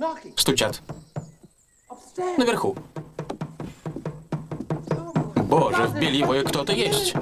Стучат. Наверху. Боже, в бельевой кто-то есть.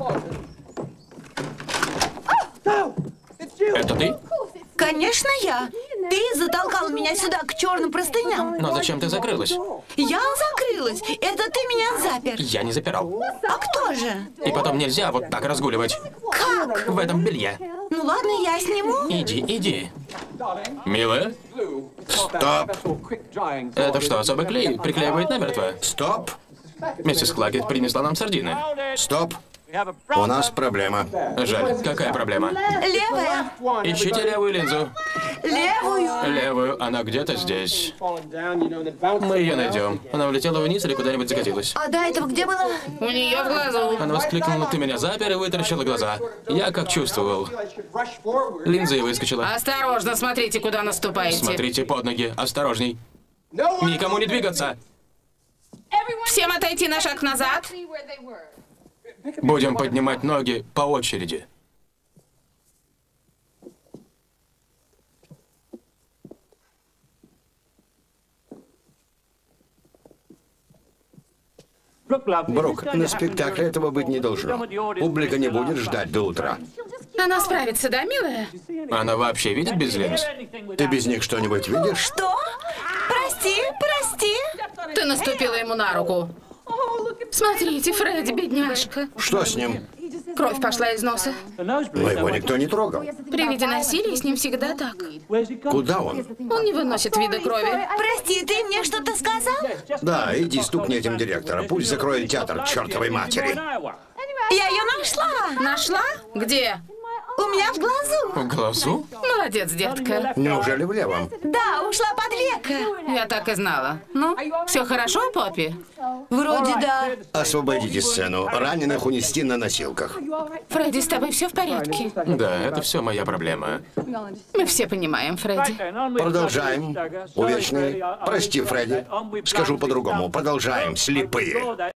Это ты? Конечно, я. Ты затолкал меня сюда, к черным простыням. Но зачем ты закрылась? Я закрылась. Это ты меня запер. Я не запирал. А кто же? И потом нельзя вот так разгуливать. Как? В этом белье. Ну ладно, я сниму. Иди. Милая? Стоп! Это что, особый клей приклеивает намертво? Стоп! Миссис Клакет принесла нам сардины. Стоп! У нас проблема. Жаль, какая проблема? Левая. Ищите левую линзу. Левую. Левую, она где-то здесь. Мы ее найдем. Она улетела вниз или куда-нибудь закатилась. А до этого где была? У нее в глазу. Она воскликнула: ты меня запер, и вытаращила глаза. Я как чувствовал. Линза и выскочила. Осторожно, смотрите, куда наступаете. Смотрите под ноги, осторожней. Никому не двигаться. Всем отойти на шаг назад. Будем поднимать ноги по очереди. Брук, на спектакле этого быть не должно. Публика не будет ждать до утра. Она справится, да, милая? Она вообще видит без линз? Ты без них что-нибудь видишь? Что? Прости. Ты наступила ему на руку. Смотрите, Фредди, бедняжка. Что с ним? Кровь пошла из носа. Но его никто не трогал. При виде насилия с ним всегда так. Куда он? Он не выносит вида крови. Прости, ты мне что-то сказал? Да, иди стукни этим директора. Пусть закроет театр чертовой матери. Я ее нашла. Нашла? Где? У меня в глазу. В глазу? Молодец, детка. Неужели в левом? Да, ушла под веко. Я так и знала. Ну, все хорошо, Поппи? Вроде да. Освободите сцену. Раненых унести на носилках. Фредди, с тобой все в порядке? Да, это все моя проблема. Мы все понимаем, Фредди. Продолжаем. Увечные. Прости, Фредди. Скажу по-другому. Продолжаем. Слепые.